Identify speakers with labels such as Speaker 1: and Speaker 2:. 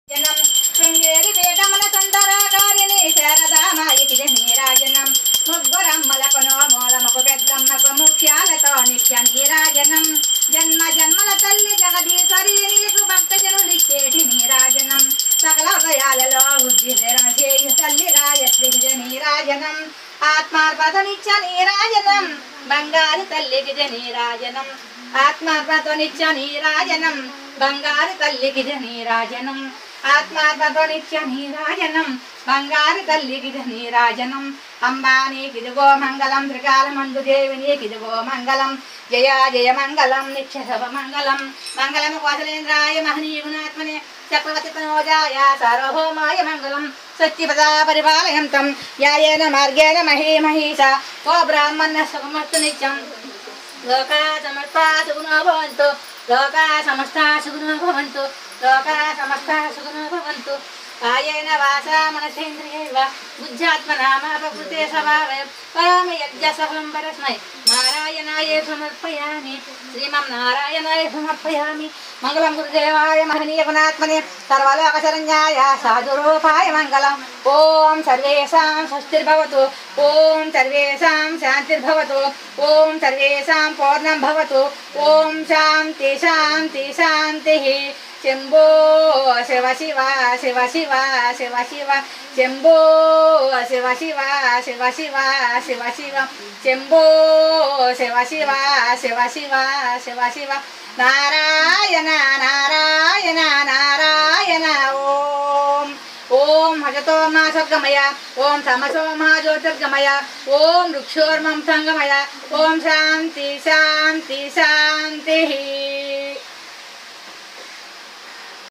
Speaker 1: జనం శృంగేరి వేదముల సుందరగారిని శారదామాయికి నీరాజనం ముగ్గురమ్మలకునో మూలముకు పెద్దమ్మకు ముఖ్యాలతో నిత్య నీరాజనం జన్మ జన్మల తల్లి జగదీశ్వరి నీకు భక్తజనులిచ్చేటి నీరాజనం సకల హృదయాలలో ఉద్దిరణ చేయు తల్లి గాయత్రికి నీరాజనం ఆత్మార్పణనిత్య నీరాజనం బంగారు తల్లికి నీరాజనం ఆత్మార్పణనిత్య నీరాజనం బంగారు తల్లికి నీరాజనం ఆత్మార్పణనిత్య నీరాజనం బంగారు తల్లికి నీరాజనం అంబానీకిదిగో మంగళం త్రికాలమందు దేవినీకిదిగో మంగళం జయ జయ మంగళం నిత్యశవ మంగళం మంగళం కోసలేంద్రాయ మహనీయునాత్మనే చక్రవర్తి తనోజాయ సార్వభౌమాయ మంగళం సత్యపదా పరిపాలయంతం యాయేన మార్గేణ మహీమహీష ఓ బ్రాహ్మణ సుఖమస్తు నిత్యం లోకా సమస్తా సుగుణో భవంతు లోకా సమస్తా సుగుణో భవంతు లోకా సమస్తా సుగుణో భవంతు కాయేన వాచా మనసేంద్రియైవ బుద్ధ్యాత్మనా ప్రకృతే స్వభావే కరోమి యజ్ఞసఫలం పరస్మై నారాయణాయ సమర్పయామి శ్రీమన్నారాయణాయ సమర్పయామి మంగళం గురుదేవాయ మహనీయ గుణాత్మనే సర్వలోకశరణ్యాయ సాధురూపాయ మంగళం ఓం సర్వేషాం స్వస్తిర్భవతు ఓం సర్వేషాం శాంతిర్భవతు ఓం సర్వేషాం పూర్ణం భవతు ఓం శాంతి శాంతి శాంతి శంభో శివ శివ శివ శివ శివ శివ శంభో శివ శివ శివ శివ శివ శివ శంభో శివ శివ శివ శివ శివ శివ నారాయణ నారాయణ నారాయణ ఓం ఓం భజతో మా స్వర్గమయ ఓం తమసో మా జ్యోతిర్గమయ ఓం వృక్షోర్మం సంగమయ ఓం శాంతి శాంతి శాంతి